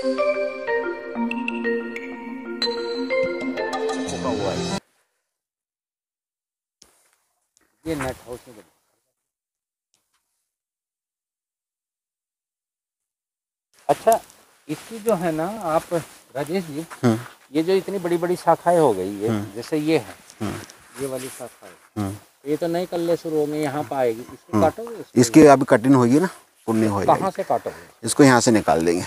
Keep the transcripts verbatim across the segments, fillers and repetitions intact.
हुआ है ये नेट हाउस में। अच्छा, इसकी जो है ना आप राजेश जी, ये जो इतनी बड़ी बड़ी शाखाएं हो गई है, जैसे ये है, ये वाली शाखा है, ये तो नए कल्ले शुरू होंगे, यहाँ पर आएगी, इसको काटोगे? इसकी अभी कटिंग होगी ना, पुण्य हो जाएगी। कहाँ से काटोगे? इसको यहाँ से निकाल देंगे,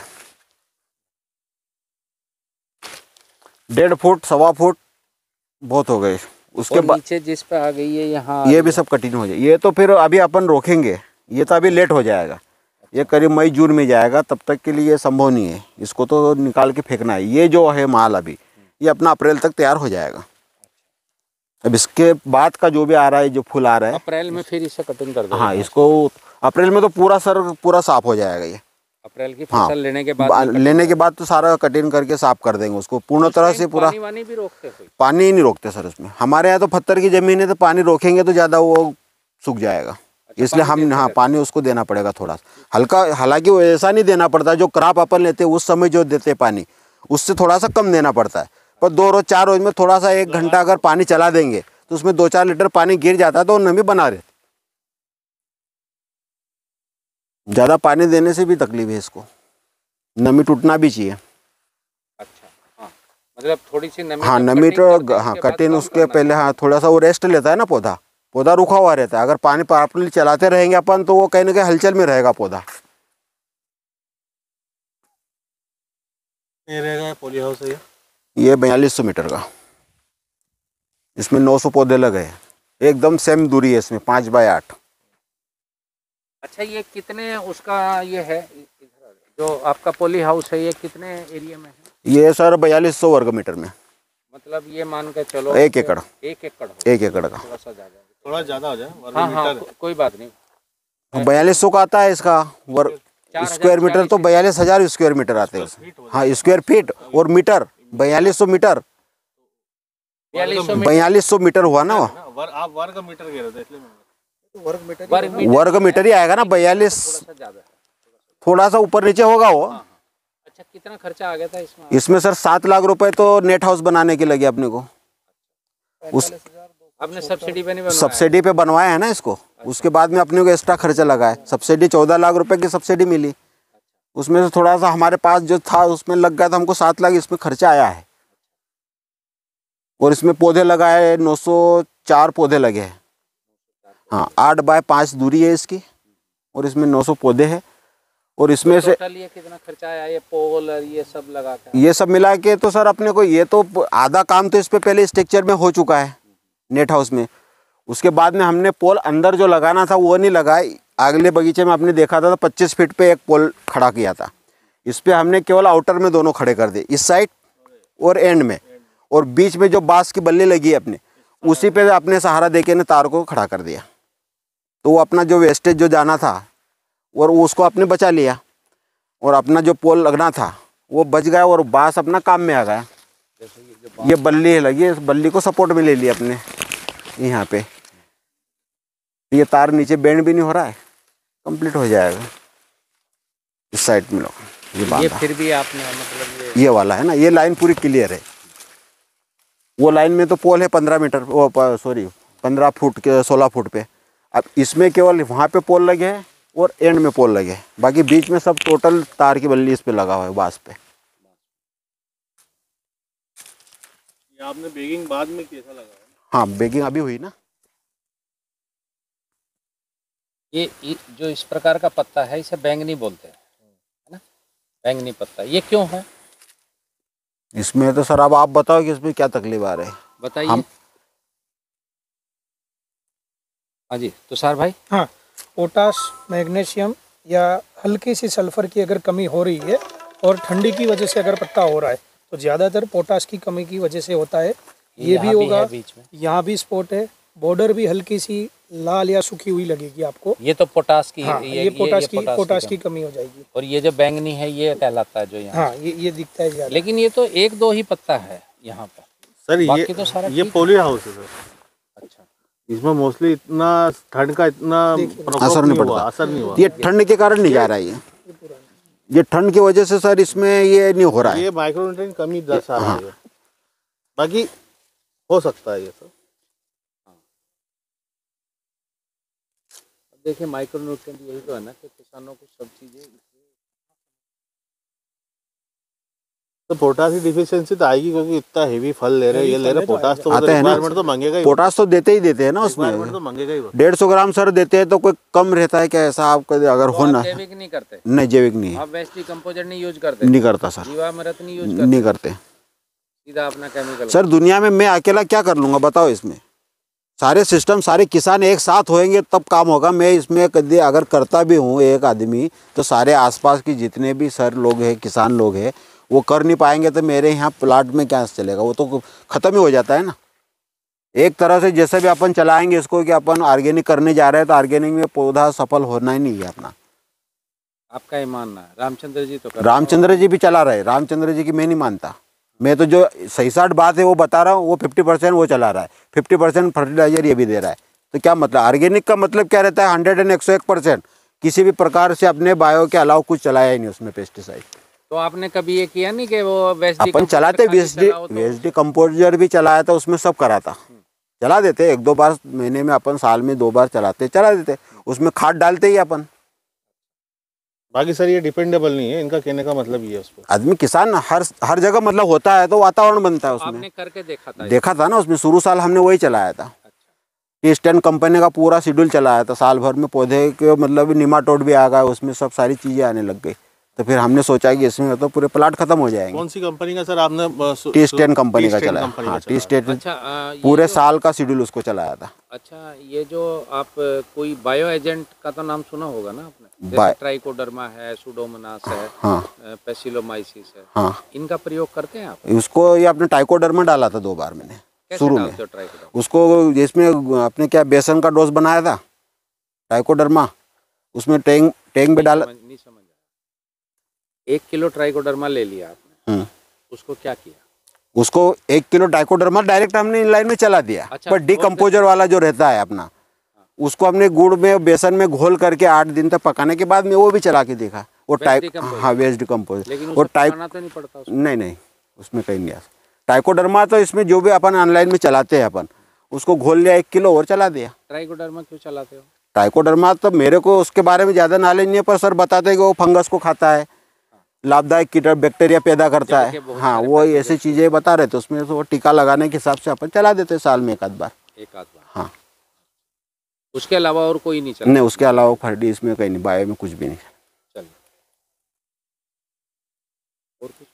डेढ़ फुट सवा फुट बहुत हो गए। उसके बाद नीचे जिस पे आ गई है यहाँ, ये भी सब कटिंग हो जाए। ये तो फिर अभी अपन रोकेंगे, ये तो अभी लेट हो जाएगा, ये करीब मई जून में जाएगा, तब तक के लिए संभव नहीं है, इसको तो निकाल के फेंकना है। ये जो है माल अभी ये अपना अप्रैल तक तैयार हो जाएगा। अब इसके बाद का जो भी आ रहा है, जो फूल आ रहा है, अप्रैल में फिर इसे कटिंग कर देंगे। हाँ, इसको अप्रैल में तो पूरा सर पूरा साफ हो जाएगा ये। अप्रैल की फसल हाँ, लेने के बाद लेने के बाद तो सारा कटिंग करके साफ कर देंगे उसको पूर्ण तरह से पूरा। पानी वानी भी रोकते हैं? पानी नहीं रोकते सर इसमें। हमारे यहाँ तो पत्थर की जमीन है, तो पानी रोकेंगे तो ज़्यादा वो सूख जाएगा। अच्छा, इसलिए हम हाँ पानी उसको देना पड़ेगा थोड़ा हल्का। हालांकि वो ऐसा नहीं देना पड़ता, जो क्रॉप अपन लेते हैं उस समय जो देते हैं पानी, उससे थोड़ा सा कम देना पड़ता है। पर दो रोज चार रोज में थोड़ा सा एक घंटा अगर पानी चला देंगे तो उसमें दो चार लीटर पानी गिर जाता है, तो नमी बना रहती। ज़्यादा पानी देने से भी तकलीफ है इसको, नमी टूटना भी चाहिए। अच्छा, हाँ, मतलब थोड़ी सी नमी, हाँ नमी तो हाँ कटिंग उसके पहले हाँ थोड़ा सा वो रेस्ट लेता है ना, पौधा पौधा रुका हुआ रहता है। अगर पानी प्रॉपर्ली चलाते रहेंगे अपन तो वो कहीं ना कहीं हलचल में रहेगा पौधा। ये रहेगा पॉली हाउस है, ये बयालीस सौ मीटर का, इसमें नौ सौ पौधे लगे हैं, एकदम सेम दूरी है इसमें, पाँच बाय आठ। अच्छा, ये कितने उसका ये है जो आपका पॉली हाउस है, ये कितने एरिया में है? ये सर बयालीस सौ वर्ग मीटर में, मतलब ये मान के चलो एक एकड़ एक एकड़ एक एकड़ का, थोड़ा सा ज्यादा, थोड़ा ज्यादा हो जाए। हाँ हाँ, कोई बात नहीं। बयालीस सौ का आता है इसका वर्ग स्क्वायर मीटर, तो बयालीस हजार स्क्वायर मीटर आते हैं। हाँ स्क्वायर फीट और मीटर बयालीस सौ मीटर, बयालीस सौ मीटर हुआ ना। आप वर्ग मीटर कह रहे थे इसलिए वर्ग मीटर वर्ग मीटर ही आएगा ना बयालीस, थोड़ा सा ऊपर नीचे होगा वो। अच्छा, कितना खर्चा आ गया था इसमें? इसमें सर सात लाख रुपए तो नेट हाउस बनाने के लगे अपने को। उस आपने सब्सिडी पे नहीं बनवाया? सब्सिडी पे बनवाया है ना इसको। उसके बाद में अपने को एक्स्ट्रा खर्चा लगा है। सब्सिडी चौदह लाख रुपए की सब्सिडी मिली, उसमें से थोड़ा सा हमारे पास जो था उसमें लग गया था, हमको सात लाख इसमें खर्चा आया है। और इसमें पौधे लगाए नौ सौ चार पौधे लगे हैं। हाँ, आठ बाय पाँच दूरी है इसकी और इसमें नौ सौ पौधे हैं। और इसमें तो से ये कितना खर्चा आया, ये पोल और ये सब लगा के? ये सब मिला के तो सर अपने को ये तो आधा काम तो इस पे पहले स्ट्रक्चर में हो चुका है नेट हाउस में। उसके बाद में हमने पोल अंदर जो लगाना था वो नहीं लगाए। अगले बगीचे में आपने देखा था तो पच्चीस फीट पे एक पोल खड़ा किया था, इस पे हमने केवल आउटर में दोनों खड़े कर दिए, इस साइड और एंड में। और बीच में जो बांस की बल्ली लगी है अपने, उसी पे अपने सहारा देके ने तार को खड़ा कर दिया। तो वो अपना जो वेस्टेज जो जाना था और उसको आपने बचा लिया, और अपना जो पोल लगना था वो बच गया और बांस अपना काम में आ गया। ये बल्ली लगी है, इस बल्ली को सपोर्ट में ले लिया अपने यहाँ पे। ये तार नीचे बेंड भी नहीं हो रहा है, कंप्लीट हो जाएगा। इस साइड में लोग ये ये फिर भी आपने मतलब ये, ये वाला है ना, ये लाइन पूरी क्लियर है। वो लाइन में तो पोल है पंद्रह मीटर, वो सॉरी पंद्रह फुट के सोलह फुट पे। अब इसमें केवल वहाँ पे पोल लगे हैं और एंड में पोल लगे हैं, बाकी बीच में सब टोटल तार की बल्ली इस पे लगा हुआ है बांस पे। ये आपने बेगिंग बाद में कैसा लगा? हाँ, बेगिंग अभी हुई ना। ये जो इस प्रकार का पत्ता है इसे बैंगनी बोलते हैं, है ना? बैंगनी पत्ता, ये क्यों है इसमें? तो सर अब आप बताओ कि इसमें क्या तकलीफ आ रही है, बताइए। हम... हाँ जी तुषार भाई। हाँ, पोटाश, मैग्नीशियम या हल्की सी सल्फर की अगर कमी हो रही है और ठंडी की वजह से अगर पत्ता हो रहा है तो ज़्यादातर पोटाश की कमी की वजह से होता है। ये, ये भी होगा, बीच में यहाँ भी स्पॉट है, बॉर्डर भी हल्की सी लाल या सूखी हुई लगेगी आपको। ये तो पोटाश की, हाँ, ये, ये पोटाश की पोटाश की कमी हो जाएगी। और ये जो बैंगनी है ये कहलाता है जो यहाँ। हाँ, ये ये दिखता है ज़्यादा। लेकिन ये तो एक दो ही पत्ता है यहाँ पर सर। ये तो सारा ये पॉली हाउस है सर। अच्छा, इसमें मोस्टली इतना ठंड का इतना असर नहीं पड़ता, असर नहीं हुआ। ये ठंड के कारण नहीं जा रहा है। ये ये ठंड की वजह से सर इसमें ये नहीं हो रहा है। ये माइक्रोन्यूट्रिएंट कमी दर्शा रही है, बाकी हो सकता है ये सब। देखिए माइक्रोन्यूट्रिएंट यही तो है ना कि किसानों को सब चीजें, तो पोटास की डिफिशियंसी तो आएगी क्योंकि इतना हेवी फल ले रहे हैं, ये ले रहे पोटास तो आते हैं ना, रिक्वायरमेंट तो मांगेगा ही, पोटास तो देते ही देते हैं ना रिक्वायरमेंट उसमें। तो मांगेगा ही वो। डेढ़ सौ ग्राम सर देते हैं तो कोई कम रहता है क्या ऐसा आपका अगर तो होना? आप जैविक नहीं करते? नहीं जैविक नहीं है, आप वेस्ट डिकम्पोजर नहीं यूज करते? नहीं करता सर, जीवामृत नहीं यूज करते? नहीं करते सीधा अपना केमिकल? सर दुनिया में मैं अकेला क्या कर लूँगा बताओ? इसमें सारे सिस्टम सारे किसान एक साथ होएंगे तब काम होगा। मैं इसमें कभी अगर करता भी हूँ एक आदमी तो सारे आसपास की जितने भी सर लोग हैं किसान लोग हैं वो कर नहीं पाएंगे तो मेरे यहाँ प्लाट में क्या चलेगा? वो तो ख़त्म ही हो जाता है ना। एक तरह से जैसे भी अपन चलाएंगे इसको कि अपन ऑर्गेनिक करने जा रहे हैं तो ऑर्गेनिक में पौधा सफल होना ही नहीं है अपना। आपका ये मानना है? रामचंद्र जी तो कर रामचंद्र जी भी चला रहे, रामचंद्र जी की मैं नहीं मानता। मैं तो जो सही साठ बात है वो बता रहा हूँ, वो फिफ्टी परसेंट वो चला रहा है, फिफ्टी परसेंट फर्टिलाइजर ये भी दे रहा है। तो क्या मतलब ऑर्गेनिक का मतलब क्या रहता है? हंड्रेड एंड एक सौ एक परसेंट किसी भी प्रकार से अपने बायो के अलावा कुछ चलाया ही नहीं उसमें पेस्टिसाइड। तो आपने कभी ये किया नहीं कि वो वेस्ट अपन चलाते वेस्डी वेस्डी कंपोजर भी चलाया था, उसमें सब करा था, चला देते एक दो बार महीने में, अपन साल में दो बार चलाते चला देते, उसमें खाद डालते ही अपन। बाकी सर ये डिपेंडेबल नहीं है, इनका कहने का मतलब ये है उस पर। आदमी किसान हर हर जगह मतलब होता है तो वातावरण बनता है उसमें। आपने करके देखा था? देखा था ना उसमें, शुरू साल हमने वही चलाया था। टी स्टैन कंपनी का पूरा शेड्यूल चलाया था, साल भर में पौधे के मतलब निमाटोड भी आ गया उसमें, सब सारी चीज़ें आने लग गई। तो फिर हमने सोचा कि इसमें तो पूरे प्लाट खत्म हो जाएंगे। कौन सी कंपनी का सर आपने? टी स्टैन कंपनी का चलाया, हाँ टी स्टैन। अच्छा, आ, ये पूरे जो- साल का शेड्यूल उसको चलाया था। अच्छा, ये जो आप कोई बायो एजेंट का तो नाम सुना होगा ना आपने? बाय- जैसे ट्राइकोडर्मा है, सुडोमोनास है, हाँ पेसिलोमाइसिस है, हाँ, इनका प्रयोग करते हैं आप? उसको ये अपने ट्राइकोडर्मा डाला था दो बार मैंने कैसे शुरू में। डालते हो ट्राइकोडर्मा? उसको जिसमें अपने क्या बेसन का डोज बनाया था ट्राइकोडर्मा, उसमें टैंक टैंक में डाला। समझ- नहीं समझ आया। एक किलो ट्राइकोडर्मा ले लिया आपने, हम्म। उसको क्या किया? उसको एक किलो ट्राइकोडर्मा डायरेक्ट हमने इनलाइन में चला दिया। अच्छा, पर डीकम्पोजर वाला जो रहता है अपना, उसको हमने गुड़ में बेसन में घोल करके आठ दिन तक पकाने के बाद में वो भी चला के देखा। वो टाइप decomposer? हाँ वेस्ट डिकम्पोजर। लेकिन वो उसे टाइप पकाना तो नहीं पड़ता उसको? नहीं नहीं उसमें कहीं नहीं आ। ट्राइकोडर्मा तो इसमें जो भी अपन ऑनलाइन में चलाते हैं अपन, उसको घोल लिया एक किलो और चला दिया। ट्राइकोडर्मा क्यों चलाते हो? ट्राइकोडर्मा तो मेरे को उसके बारे में ज़्यादा नॉलेज नहीं है, पर सर बताते हैं कि वो फंगस को खाता है, लाभदायक कीट बैक्टीरिया पैदा करता है। हाँ वो ऐसी चीज़ें बता रहे थे उसमें, तो वो टीका लगाने के हिसाब से अपन चला देते साल में एक आध बार। एक आध बार? हाँ, उसके अलावा और कोई नहीं चला? नहीं उसके अलावा फर्टी इसमें कहीं नहीं, बायो में कुछ भी नहीं। चलिए, और कुछ?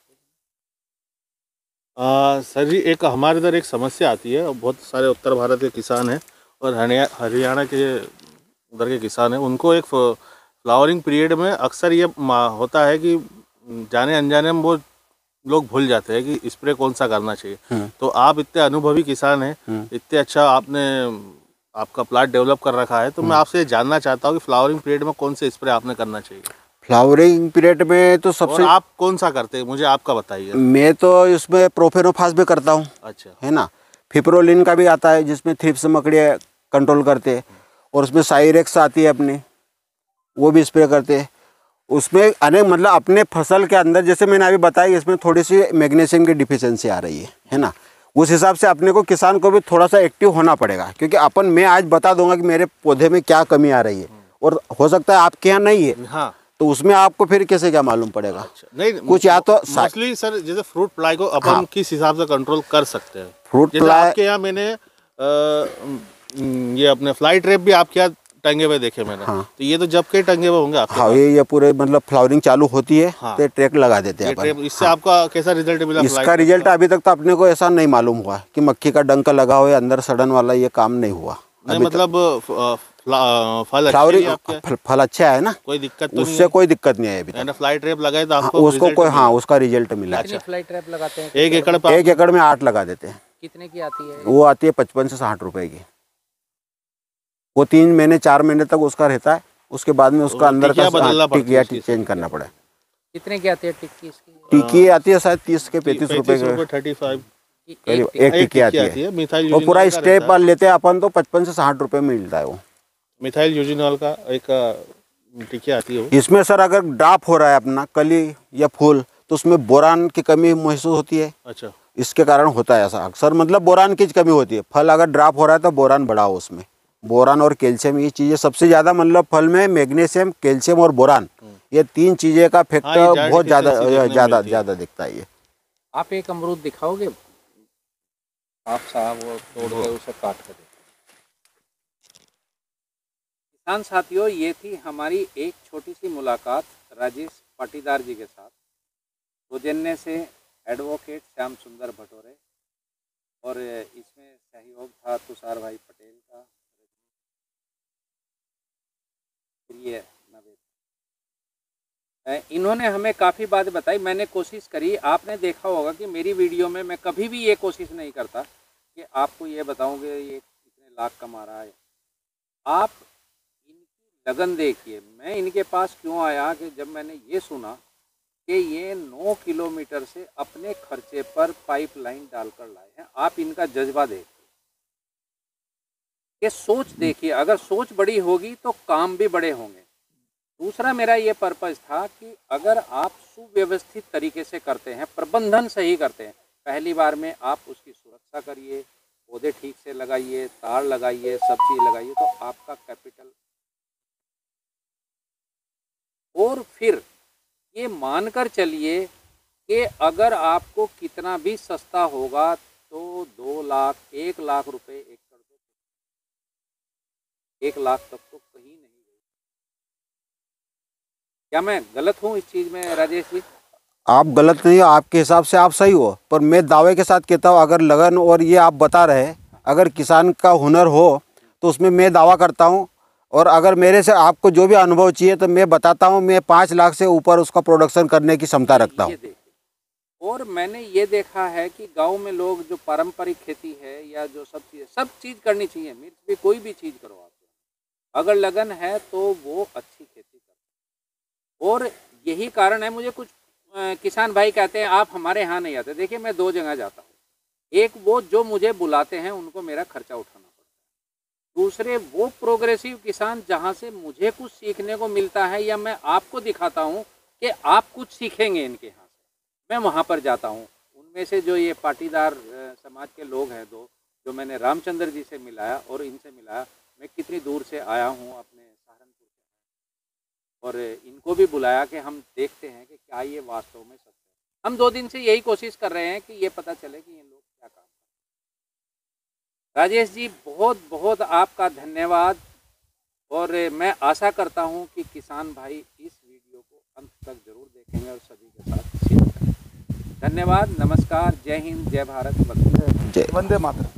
आ, सर जी एक हमारे इधर एक समस्या आती है, बहुत सारे उत्तर भारत के किसान हैं और हरिया हरियाणा के उधर के किसान हैं, उनको एक फ्लावरिंग पीरियड में अक्सर ये मा- होता है कि जाने अनजाने में वो लोग भूल जाते हैं कि स्प्रे कौन सा करना चाहिए। तो आप इतने अनुभवी किसान हैं, इतने अच्छा आपने आपका प्लाट डेवलप कर रखा है, तो मैं आपसे ये जानना चाहता हूँ कि फ्लावरिंग पीरियड में कौन से स्प्रे आपने करना चाहिए? फ्लावरिंग पीरियड में तो और सबसे आप कौन सा करते हैं, मुझे आपका बताइए। मैं तो इसमें प्रोफेनोफास भी करता हूँ, अच्छा, है ना। फिप्रोलिन का भी आता है जिसमें थ्रिप्स मकड़ियाँ कंट्रोल करते हैं, और उसमें साइरेक्स आती है अपनी, वो भी स्प्रे करते हैं। उसमें अनेक मतलब अपने फसल के अंदर जैसे मैंने अभी बताया इसमें थोड़ी सी मैग्नीशियम की डिफिशियंसी आ रही है है ना। उस हिसाब से अपने को किसान को भी थोड़ा सा एक्टिव होना पड़ेगा, क्योंकि अपन मैं आज बता दूंगा कि मेरे पौधे में क्या कमी आ रही है और हो सकता है आपके यहाँ नहीं है, हाँ, तो उसमें आपको फिर कैसे क्या मालूम पड़ेगा। अच्छा, नहीं कुछ या तो मोस्टली सर जैसे फ्रूट फ्लाई को अपन हाँ। किस हिसाब से कंट्रोल कर सकते हैं? फ्रूट जैसे फ्लाई आपके यहाँ मैंने आ, ये अपने फ्लाई ट्रैप भी आपके यहाँ टंगे हुए देखे मैंने। हाँ। तो ये तो जब के टंगे हुए होंगे आपके हाँ पास। ये ये पूरे मतलब फ्लावरिंग चालू होती है हाँ। तो ट्रैक लगा देते हैं ये अपन। ट्रैप, इससे आपका कैसा रिजल्ट मिला? इसका फ्लाई रिजल्ट अभी तक तो अपने को ऐसा नहीं मालूम हुआ कि मक्खी का डंक लगा हो या अंदर सड़न वाला, ये काम नहीं हुआ। नहीं मतलब फ- फ्ला- फल अच्छे फ्लावरिंग हैं आपके? फल, फल अच्छा है ना, कोई दिक्कत तो नहीं उससे है? कोई दिक्कत नहीं है अभी तक। मैंने फ्लाई ट्रैप लगाए तो हाँ, आपको उसको result कोई मिला? हाँ उसका रिजल्ट मिला। कितनी फ्लाई ट्रैप लगाते हैं? एक एकड़ पे एक एकड़ में आठ लगा देते हैं। कितने की आती है? वो आती है पचपन से साठ रुपए की। वो तीन महीने चार महीने तक उसका रहता है, उसके बाद में उसका अंदर टिकिया का बदलना पड़ती है टिकिया उसकी चेंज करना पड़ा है। कितने की आती है टिक्की इसकी? टिकी आती है शायद तीस के पैंतीस रुपए के थर्टी फाइव एक करीब टिक्की? एक टिकी आती है। मिथाइल वो पूरा यूजिनॉल का स्टेप रहता है। लेते हैं अपन तो पचपन से साठ रुपए में मिलता है वो। मिथाइल यूजिनॉल का एक टिकिया आती है वो। इसमें सर अगर ड्राप हो रहा है अपना कली या फूल तो उसमें बोरान की कमी महसूस होती है। अच्छा, इसके कारण होता है ऐसा अक्सर, मतलब बोरान की कमी होती है। फल अगर ड्राप हो रहा है तो बोरान बढ़ाओ उसमें। बोरान और कैल्शियम ये चीज़ें सबसे ज़्यादा, मतलब फल में मैग्नीशियम, कैल्शियम और बोरान, ये तीन चीज़ें का इफेक्ट हाँ, ये बहुत ज़्यादा deficiency देखने को ज़्यादा मिलती है। ज़्यादा दिखता है ये। आप एक अमरूद दिखाओगे आप साहब, वो तोड़ के उसे काट कर दे। किसान साथियों, ये थी हमारी एक छोटी सी मुलाकात राजेश पाटीदार जी के साथ, सौजन्य से एडवोकेट श्याम सुंदर भटोरे, और इसमें सहयोग था तुषार भाई पटेल का, प्रिय नवेद। इन्होंने हमें काफ़ी बात बताई, मैंने कोशिश करी। आपने देखा होगा कि मेरी वीडियो में मैं कभी भी ये कोशिश नहीं करता कि आपको ये बताऊंगे ये इतने लाख कमा रहा है। आप इनकी लगन देखिए। मैं इनके पास क्यों आया कि जब मैंने ये सुना कि ये नौ किलोमीटर से अपने खर्चे पर पाइपलाइन डालकर लाए हैं। आप इनका जज्बा देखिए, ये सोच देखिए। अगर सोच बड़ी होगी तो काम भी बड़े होंगे। दूसरा मेरा ये पर्पज़ था कि अगर आप सुव्यवस्थित तरीके से करते हैं, प्रबंधन सही करते हैं, पहली बार में आप उसकी सुरक्षा करिए, पौधे ठीक से लगाइए, तार लगाइए, सब चीज़ लगाइए, तो आपका कैपिटल। और फिर ये मानकर चलिए कि अगर आपको कितना भी सस्ता होगा तो दो लाख एक लाख रुपए एकड़, एक लाख तक तो कहीं नहीं गई। क्या मैं गलत हूँ इस चीज़ में राजेश जी? आप गलत नहीं हो, आपके हिसाब से आप सही हो, पर मैं दावे के साथ कहता हूँ अगर लगन और ये आप बता रहे हैं, अगर किसान का हुनर हो तो उसमें मैं दावा करता हूँ। और अगर मेरे से आपको जो भी अनुभव चाहिए तो मैं बताता हूँ, मैं पाँच लाख से ऊपर उसका प्रोडक्शन करने की क्षमता रखता हूँ। और मैंने ये देखा है कि गांव में लोग जो पारंपरिक खेती है या जो सब चीज़ सब चीज़ करनी चाहिए, मिर्च भी कोई भी चीज़ करो आप, अगर लगन है तो वो अच्छी खेती करते। और यही कारण है, मुझे कुछ आ, किसान भाई कहते हैं आप हमारे यहाँ नहीं आते। देखिए मैं दो जगह जाता हूँ, एक वो जो मुझे बुलाते हैं उनको मेरा खर्चा उठाना पड़ता है, दूसरे वो प्रोग्रेसिव किसान जहाँ से मुझे कुछ सीखने को मिलता है या मैं आपको दिखाता हूँ कि आप कुछ सीखेंगे इनके यहाँ से, मैं वहाँ पर जाता हूँ। उनमें से जो ये पाटीदार समाज के लोग हैं दो, जो मैंने रामचंद्र जी से मिलाया और इनसे मिलाया, मैं कितनी दूर से आया हूँ अपने सहारनपुर से, और इनको भी बुलाया कि हम देखते हैं कि क्या ये वास्तव में सच है। हम दो दिन से यही कोशिश कर रहे हैं कि ये पता चले कि ये लोग क्या काम करते हैं। राजेश जी बहुत बहुत आपका धन्यवाद, और मैं आशा करता हूँ कि किसान भाई इस वीडियो को अंत तक जरूर देखेंगे और सभी के साथ शेयर करें। धन्यवाद, नमस्कार, जय हिंद, जय भारत, जय वंदे मातरम।